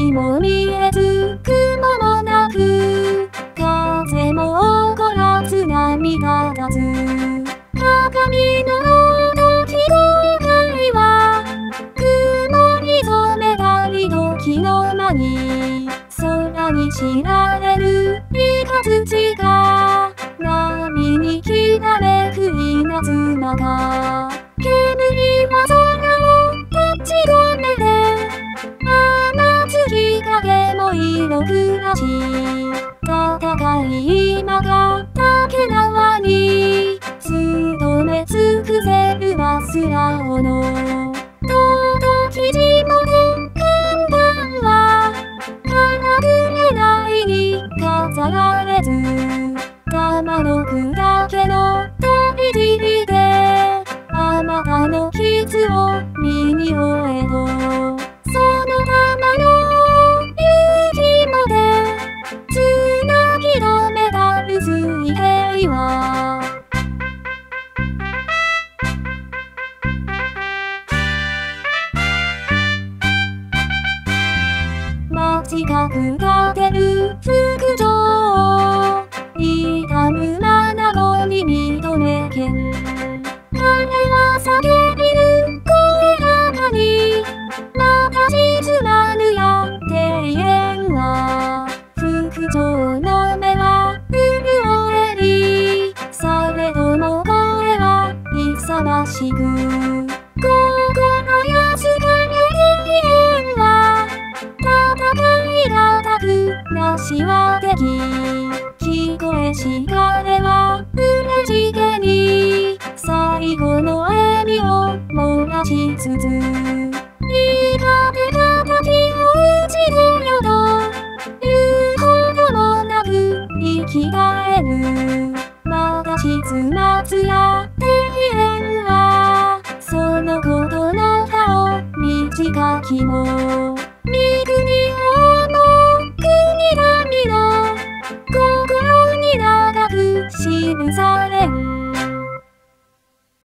にも見えず雲もなく、風も起こらず波が立つ。鏡の時後悔は雲に染めたり時の間に、空に知られる三日月が波にきらめく稲妻が、煙は空を立ち込めて、雨月影も色暮らし、戦い今が竹縄に勤め尽くせるマスラオの届き地もね、看板は金具狙いに飾られず、玉の砕けの飛び尻であまたの傷を身に終えと、その玉の勇気もでつなぎ止めたる水平は、街角が出る副長、痛む眼子に認めけん。彼は叫びる声高に、また沈まぬや庭園は、副長の目は潤えり、されども声は勇ましく、心安かれ庭園は、戦いがたくなしはでき、聞こえしかれは嬉しげに、最後の笑みを漏らしつつ、いい風が滝を打ち出よと言うほどもなく生き返る。またしつまつや庭園は、そのことの葉を短きも